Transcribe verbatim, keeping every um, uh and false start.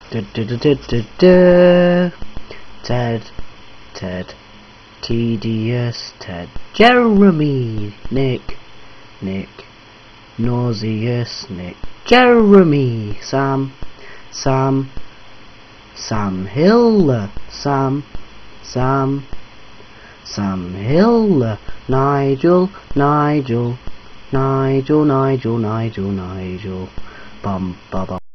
Du, du, du, du, du, du. Ted, Ted, tedious Ted, Jeremy, Nick, Nick, nauseous Nick, Jeremy, Sam, Sam, Sam Hill, Sam, Sam, Sam Hill, Nigel, Nigel, Nigel, Nigel, Nigel, Nigel, bum, bum, bum.